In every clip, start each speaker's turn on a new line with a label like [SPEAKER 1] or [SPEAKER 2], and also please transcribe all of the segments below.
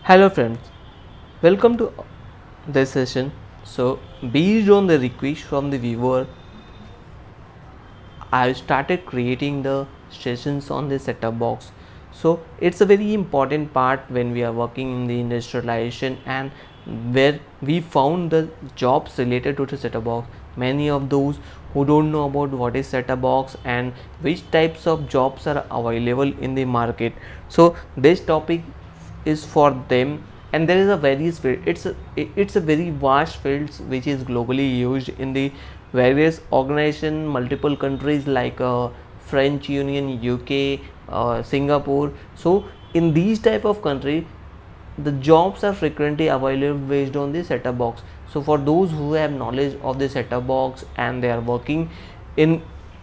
[SPEAKER 1] Hello friends, welcome to this session. So based on the request from the viewer, I started creating the sessions on the setup box. So it's a very important part when we are working in the industrialization and where we found the jobs related to the setup box. Many of those who don't know about what is setup box and which types of jobs are available in the market. So this topic is for them, and there is a various field. It's a very vast fields which is globally used in the various organization, multiple countries like French Union, UK, Singapore. So in these type of country, the jobs are frequently available based on the setup box. So for those who have knowledge of the setup box and they are working in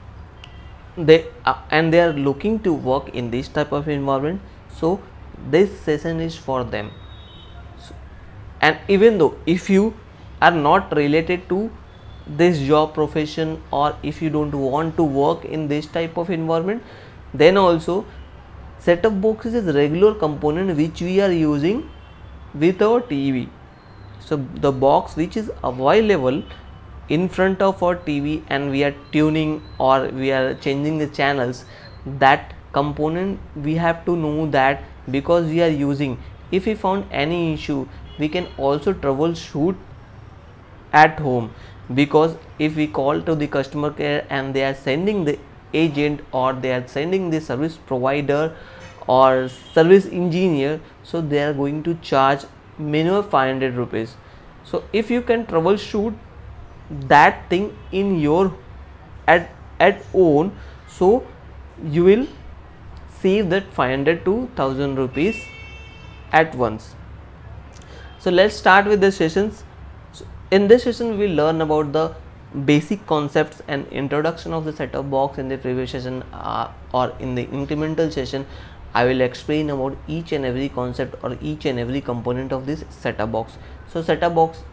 [SPEAKER 1] they are looking to work in this type of environment, so this session is for them. And even though if you are not related to this job profession, or if you don't want to work in this type of environment, then also setup box is a regular component which we are using with our TV. So the box which is available in front of our TV and we are tuning or we are changing the channels, that component we have to know that, because we are using, if we found any issue we can also troubleshoot at home. Because if we call to the customer care and they are sending the agent or they are sending the service provider or service engineer, so they are going to charge minimum 500 rupees. So if you can troubleshoot that thing in your at own, so you will save that 500 to 1000 rupees at once. So let's start with the sessions. So in this session we will learn about the basic concepts and introduction of the setup box. In the previous session or in the incremental session, I will explain about each and every concept or each and every component of this setup box. So setup box,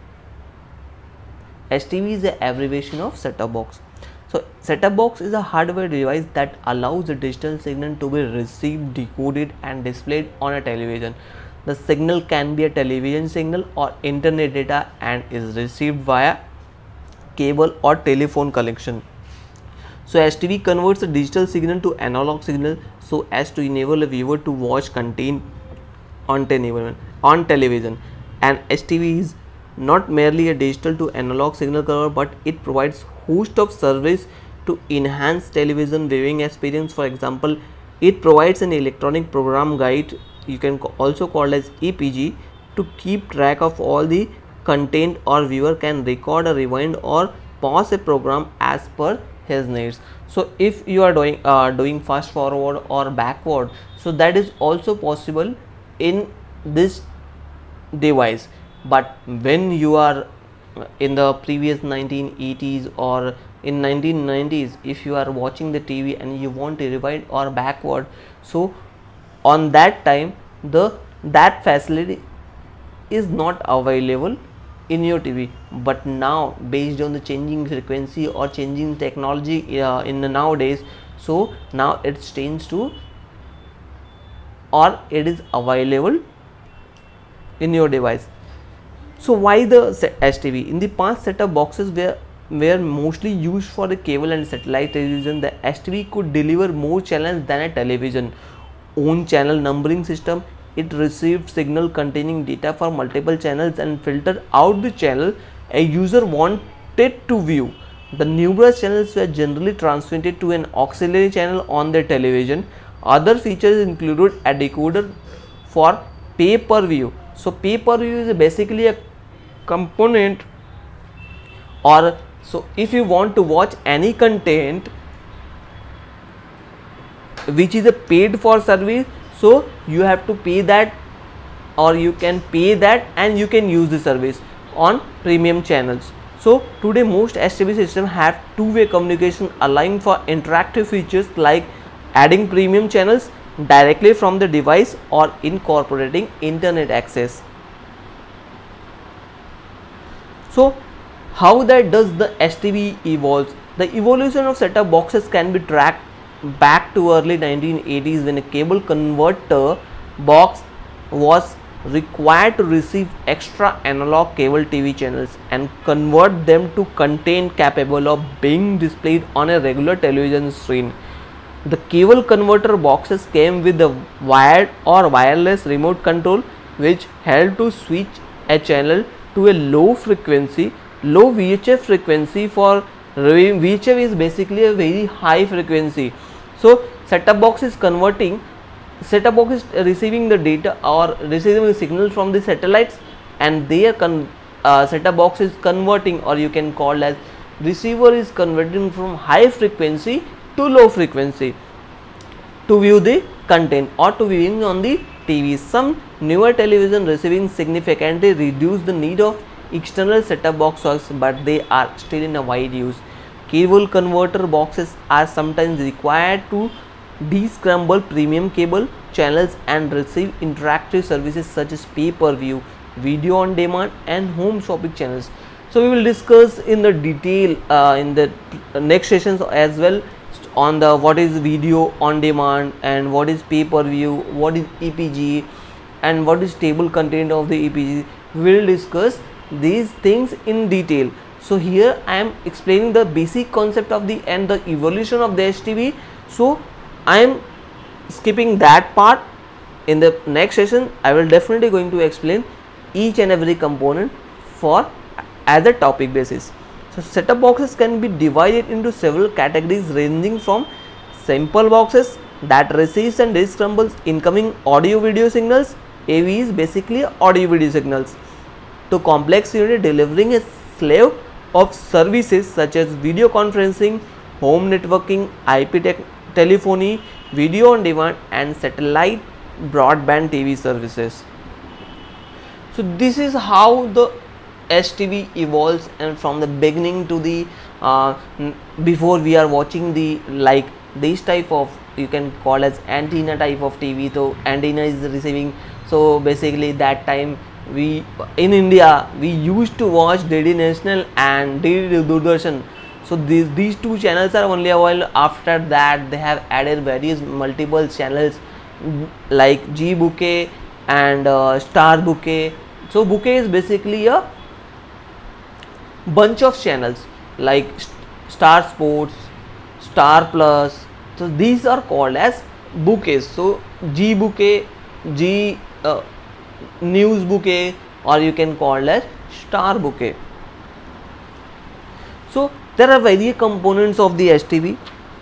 [SPEAKER 1] STB is the abbreviation of setup box. So setup box is a hardware device that allows the digital signal to be received, decoded and displayed on a television. The signal can be a television signal or internet data and is received via cable or telephone connection. So STV converts a digital signal to analog signal so as to enable a viewer to watch content on television. And STV is not merely a digital to analog signal converter, but it provides host of service to enhance television viewing experience. For example, it provides an electronic program guide, you can also call as EPG, to keep track of all the content, or viewer can record or rewind or pause a program as per his needs. So if you are doing fast forward or backward, so that is also possible in this device. But when you are in the previous 1980s or in 1990s, if you are watching the TV and you want to rewind or backward, so on that time that facility is not available in your TV. But now, based on the changing frequency or changing technology in the nowadays, so now it's changed to, or it is available in your device. So why the STV? In the past, setup boxes were mostly used for the cable and satellite television. The STV could deliver more channels than a television. Own channel numbering system, it received signal containing data for multiple channels and filtered out the channel a user wanted to view. The numerous channels were generally transmitted to an auxiliary channel on the television. Other features included a decoder for pay-per-view. So pay-per-view is basically a component, or so if you want to watch any content which is a paid for service, so you have to pay that, or you can pay that and you can use the service on premium channels. So today most STB systems have two-way communication, allowing for interactive features like adding premium channels directly from the device or incorporating internet access. So how that does the STB evolves? The evolution of set-top boxes can be tracked back to early 1980s when a cable converter box was required to receive extra analog cable TV channels and convert them to content capable of being displayed on a regular television screen. The cable converter boxes came with a wired or wireless remote control which helped to switch a channel to a low VHF frequency. For VHF is basically a very high frequency. So set-top box is receiving the data or receiving the signal from the satellites, and their set-top box is converting, or you can call as receiver is converting from high frequency to low frequency to view the content or to viewing on the TV. Some newer television receiving significantly reduce the need of external set-top boxes, but they are still in a wide use. Cable converter boxes are sometimes required to descramble premium cable channels and receive interactive services such as pay-per-view, video on demand and home shopping channels. So we will discuss in the detail in the next sessions as well on the what is video on demand and what is pay-per-view, what is EPG and what is table content of the EPG. We will discuss these things in detail. So here I am explaining the basic concept of the and the evolution of the HTV. So I am skipping that part. In the next session I will definitely going to explain each and every component for as a topic basis. So set-top boxes can be divided into several categories ranging from simple boxes that receives and descrambles incoming audio video signals. AV is basically audio video signals, to complex unit delivering a slave of services such as video conferencing, home networking, IP telephony, video on demand and satellite broadband TV services. So this is how the HTV evolves, and from the beginning to the before we are watching the like this type of, you can call as antenna type of TV. So antenna is receiving, so basically that time we in India we used to watch DD National and DD Doordarshan. So these two channels are only available. After that they have added various multiple channels like G Bouquet and Star Bouquet. So Bouquet is basically a bunch of channels like Star Sports, Star Plus. So these are called as bouquets. So G Bouquet, G News Bouquet, or you can call as Star Bouquet. So there are various components of the HTV.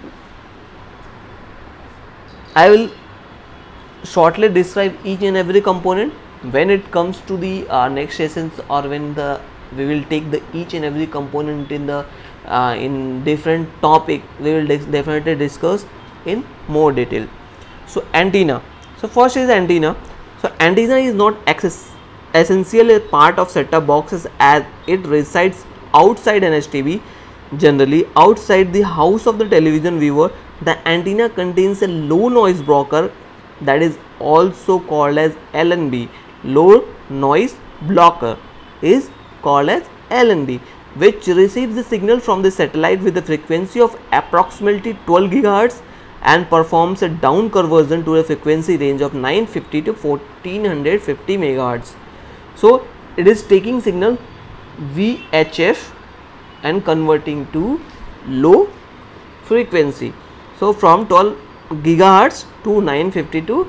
[SPEAKER 1] I will shortly describe each and every component when it comes to the next sessions, or when we will take the each and every component in the in different topic. We will definitely discuss in more detail. So antenna. So first is antenna. So antenna is not essentially a part of set-top boxes as it resides outside an HTV. Generally outside the house of the television viewer, the antenna contains a low noise blocker that is also called as LNB. Low noise blocker is called as LNB, which receives the signal from the satellite with a frequency of approximately 12 GHz and performs a down conversion to a frequency range of 950 to 1450 MHz. So it is taking signal VHF and converting to low frequency. So from 12 GHz to 950 to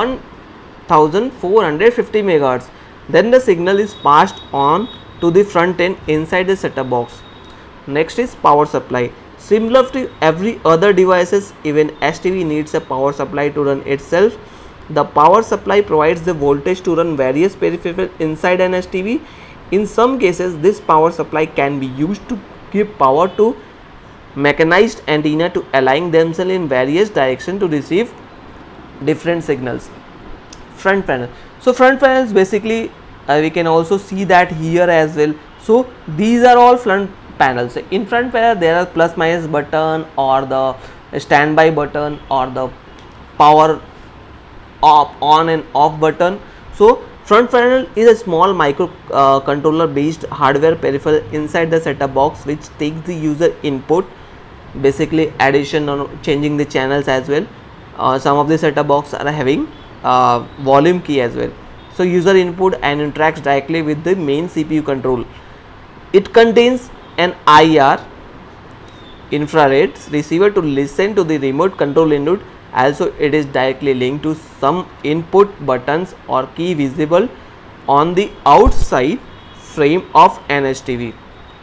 [SPEAKER 1] 1450 MHz. Then the signal is passed on to the front end inside the set-top box. Next is power supply. Similar to every other devices, even HTV needs a power supply to run itself. The power supply provides the voltage to run various peripherals inside an HTV. In some cases, this power supply can be used to give power to mechanized antenna to align themselves in various directions to receive different signals. Front panel. So front panels basically we can also see that here as well. So these are all front panels. In front panel there are plus minus button, or the standby button, or the power on and off button. So front panel is a small micro controller based hardware peripheral inside the set-top box which takes the user input, basically addition or changing the channels as well. Some of the set-top box are having volume key as well. So user input and interacts directly with the main CPU control. It contains an IR infrared receiver to listen to the remote control input. Also, it is directly linked to some input buttons or key visible on the outside frame of an HTV.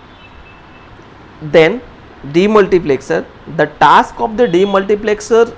[SPEAKER 1] Then demultiplexer. The task of the demultiplexer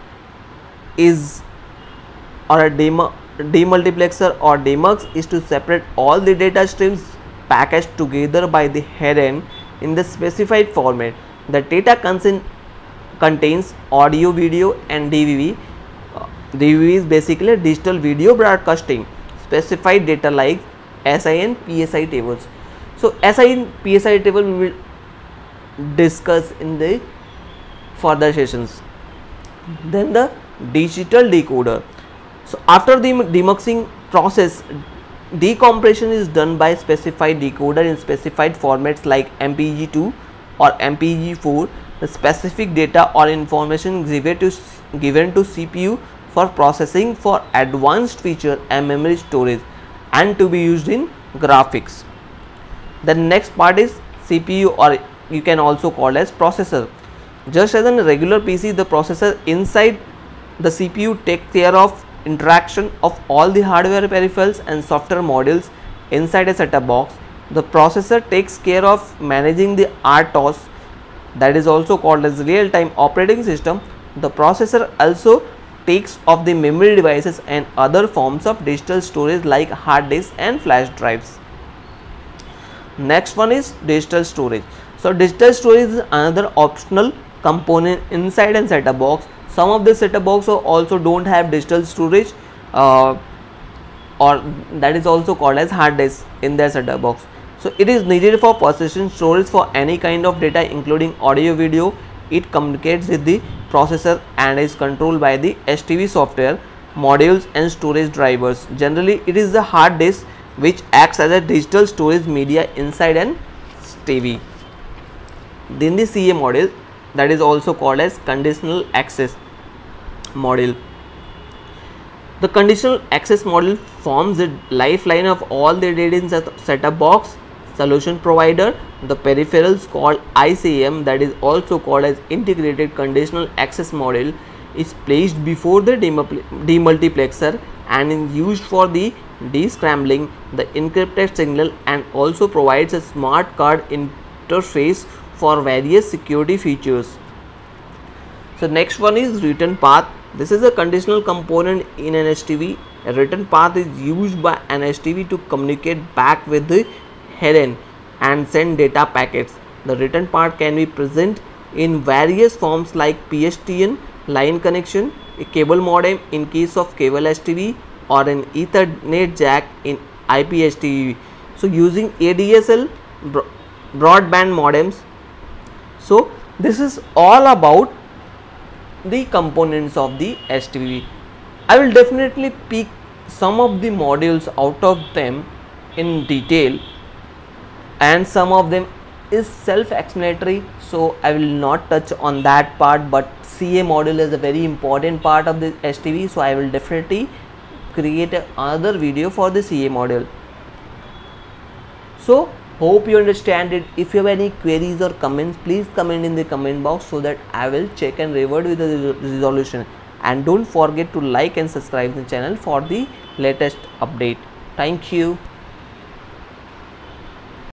[SPEAKER 1] is, or a demultiplexer or demux, is to separate all the data streams packaged together by the head end in the specified format. The data contains audio, video and DVB. DVB is basically digital video broadcasting. Specified data like SI and PSI tables. So SI and PSI table we will discuss in the further sessions. Then the digital decoder. So after the demuxing process, decompression is done by specified decoder in specified formats like MPEG-2 or MPEG-4. The specific data or information given to CPU for processing for advanced feature and memory storage and to be used in graphics. The next part is CPU, or you can also call as processor. Just as in a regular PC, the processor inside the CPU takes care of interaction of all the hardware peripherals and software modules inside a set-top box. The processor takes care of managing the RTOS, that is also called as real-time operating system. The processor also takes of the memory devices and other forms of digital storage like hard disks and flash drives. Next one is digital storage. So digital storage is another optional component inside a set-top box. Some of the set-top boxes also don't have digital storage, or that is also called as hard disk in their set-top box. So it is needed for persistent storage for any kind of data including audio, video. It communicates with the processor and is controlled by the HTV software, modules and storage drivers. Generally it is the hard disk which acts as a digital storage media inside an TV. Then the CA module, that is also called as conditional access module. The conditional access module forms the lifeline of all the data in set-top box. Solution provider, the peripherals called ICM, that is also called as integrated conditional access module, is placed before the demultiplexer and is used for the descrambling the encrypted signal and also provides a smart card interface for various security features. So next one is return path. This is a conditional component in an HTV. A return path is used by an HTV to communicate back with the head end and send data packets. The return path can be present in various forms like PSTN, line connection, a cable modem in case of cable HTV, or an Ethernet jack in IP HTV. So using ADSL broadband modems. So this is all about the components of the HTV. I will definitely pick some of the modules out of them in detail, and some of them is self-explanatory, so I will not touch on that part, but CA module is a very important part of the HTV, so I will definitely create another video for the CA module. So hope you understand it. If you have any queries or comments, please comment in the comment box so that I will check and revert with the resolution. And don't forget to like and subscribe the channel for the latest update. Thank you.